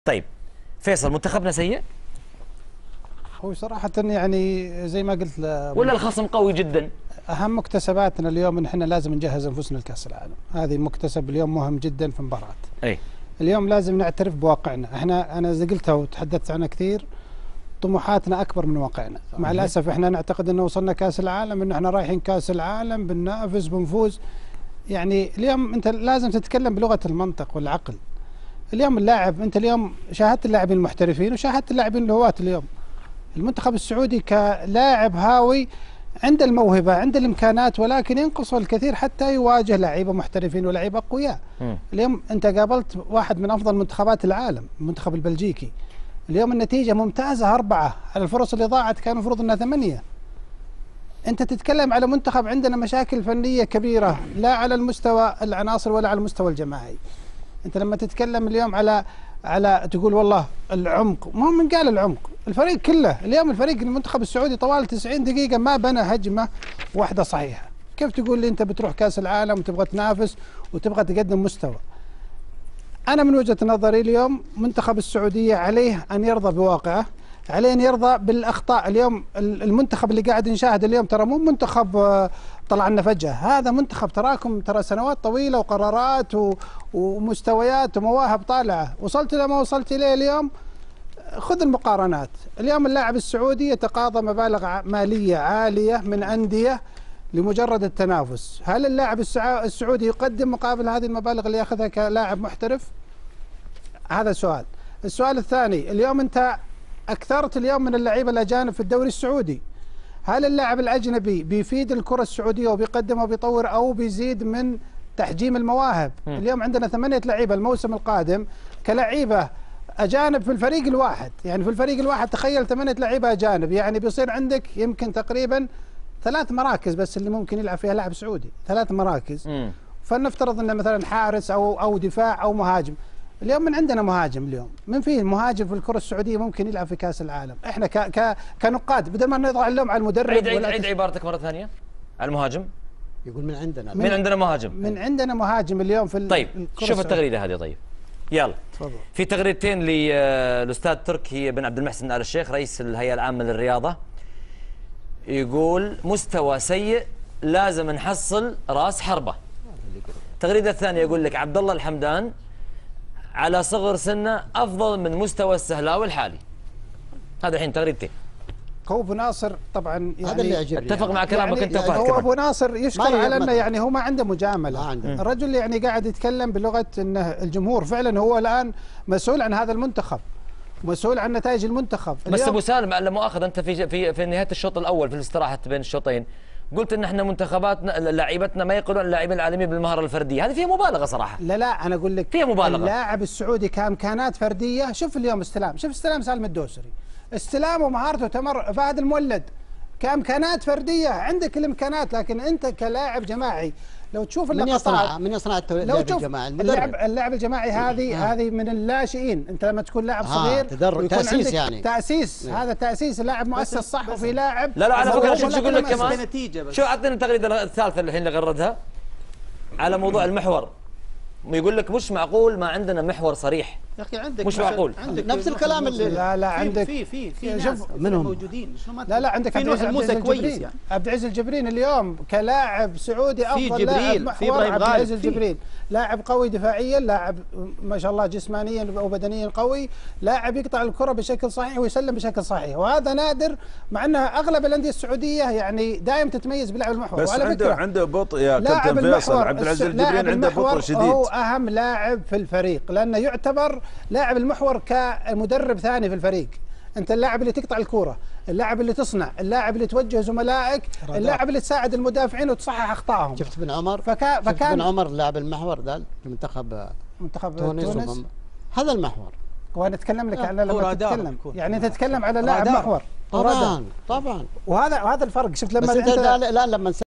طيب فيصل، منتخبنا سيء؟ هو صراحة يعني زي ما قلت ولا الخصم قوي جدا؟ أهم مكتسباتنا اليوم إن احنا لازم نجهز أنفسنا لكأس العالم، هذه مكتسب اليوم مهم جدا في مباراة. أي اليوم لازم نعترف بواقعنا، أنا زي قلتها وتحدثت عنها كثير، طموحاتنا أكبر من واقعنا، مع الأسف احنا نعتقد إنه وصلنا كأس العالم، إنه احنا رايحين كأس العالم بننافس بنفوز. يعني اليوم أنت لازم تتكلم بلغة المنطق والعقل. اليوم اللاعب، أنت اليوم شاهدت اللاعبين المحترفين وشاهدت اللاعبين الهواة. اليوم المنتخب السعودي كلاعب هاوي عنده الموهبة، عنده الإمكانات، ولكن ينقصه الكثير حتى يواجه لعيبة محترفين ولاعيبة أقوياء. اليوم أنت قابلت واحد من أفضل منتخبات العالم، المنتخب البلجيكي. اليوم النتيجة ممتازة 4، على الفرص اللي ضاعت كان المفروض أنها 8. أنت تتكلم على منتخب عندنا مشاكل فنية كبيرة، لا على المستوى العناصر ولا على المستوى الجماعي. أنت لما تتكلم اليوم على تقول والله العمق، ما هو من قال العمق؟ الفريق كله اليوم، الفريق المنتخب السعودي طوال 90 دقيقة ما بنى هجمة واحدة صحيحة. كيف تقول لي أنت بتروح كأس العالم وتبغى تنافس وتبغى تقدم مستوى؟ أنا من وجهة نظري اليوم منتخب السعودية عليه أن يرضى بواقعه، عليه أن يرضى بالأخطاء. اليوم المنتخب اللي قاعد نشاهد اليوم ترى مو منتخب طلع لنا فجأة، هذا منتخب تراكم، ترى سنوات طويلة وقرارات ومستويات ومواهب طالعة. وصلت إلى ما وصلت إليه اليوم. خذ المقارنات، اليوم اللاعب السعودي يتقاضى مبالغ مالية عالية من أندية لمجرد التنافس. هل اللاعب السعودي يقدم مقابل هذه المبالغ اللي ياخذها كلاعب محترف؟ هذا سؤال. السؤال الثاني، اليوم أنت أكثرت اليوم من اللعيبة الأجانب في الدوري السعودي. هل اللاعب الأجنبي بيفيد الكرة السعودية وبيقدم وبيطور أو بيزيد من تحجيم المواهب؟ اليوم عندنا 8 لعيبة الموسم القادم كلعيبة أجانب في الفريق الواحد، يعني في الفريق الواحد تخيل 8 لعيبة أجانب، يعني بيصير عندك يمكن تقريبا 3 مراكز بس اللي ممكن يلعب فيها لاعب سعودي، 3 مراكز. فلنفترض أنه مثلا حارس أو دفاع أو مهاجم. اليوم من عندنا مهاجم، اليوم من فيه مهاجم في الكرة السعودية ممكن يلعب في كأس العالم. احنا كنقاد بدل ما نضع اللوم على المدرب. عيد عبارتك مرة ثانية. على المهاجم. يقول من عندنا مهاجم. من عندنا مهاجم اليوم في طيب شوف التغريدة هذه. طيب يلا تفضل. في تغريدتين للأستاذ تركي بن عبد المحسن آل الشيخ رئيس الهيئة العامة للرياضة. يقول مستوى سيء، لازم نحصل راس حربة. التغريدة الثانية يقول لك عبد الله الحمدان على صغر سنه أفضل من مستوى السهلاوي الحالي. هذا الحين تغريدتين. هو ابو ناصر طبعا يعني هذا اللي يعجبني، اتفق مع كلامك انت فهد. هو ابو ناصر يشكر على انه يعني هو ما عنده مجامله. عنده. الرجل يعني قاعد يتكلم بلغه انه الجمهور فعلا هو الان مسؤول عن هذا المنتخب، مسؤول عن نتائج المنتخب. بس ابو سالم لا مؤاخذه، انت في نهايه الشوط الاول في الاستراحه بين الشوطين قلت ان احنا منتخباتنا لاعيبتنا ما يقولون اللاعبين العالميين بالمهاره الفرديه، هذه فيها مبالغه صراحه. لا انا اقول لك فيها مبالغه. اللاعب السعودي كامكانات فرديه، شوف اليوم استلام، شوف استلام سالم الدوسري، استلام ومهارته تمر فهد المولد. كامكانات فرديه عندك الامكانات، لكن انت كلاعب جماعي لو تشوف اللقطات من يصنع اللعب الجماعي؟ اللعب الجماعي هذه من الناشئين. انت لما تكون لاعب صغير تاسيس، يعني تاسيس. هذا تاسيس اللاعب مؤسس صح. وفي لاعب لا على فكره شو اقول لك كمان، شو اعطينا التغريده الثالثه الحين اللي غردها على موضوع المحور. يقول لك مش معقول ما عندنا محور صريح. يا اخي عندك مش معقول. عندك نفس الكلام اللي لا عندك في ناس منهم موجودين. لا عندك عبد العزيز كويس، يعني عبد العزيز الجبرين اليوم كلاعب سعودي افضل لاعب محور. في ابراهيم عبد العزيز الجبرين لاعب قوي دفاعيا، لاعب ما شاء الله جسمانيا وبدنيا قوي، لاعب يقطع الكره بشكل صحيح ويسلم بشكل صحيح، وهذا نادر. مع ان اغلب الانديه السعوديه يعني دائما تتميز بلاعب المحور. بس عنده بطء يا كابتن فيصل. عبد العزيز الجبرين عنده بطء شديد. هو اهم لاعب في الفريق لانه يعتبر لاعب المحور كمدرب ثاني في الفريق. انت اللاعب اللي تقطع الكوره، اللاعب اللي تصنع، اللاعب اللي توجه زملائك، اللاعب اللي تساعد المدافعين وتصحح اخطائهم. شفت بن عمر؟ فكان بن عمر لاعب المحور ذا في منتخب تونس. هذا المحور. وانا اتكلم لك على لما تتكلم يعني انت تتكلم على لاعب محور. طبعا وهذا الفرق. شفت لما بس انت الان لما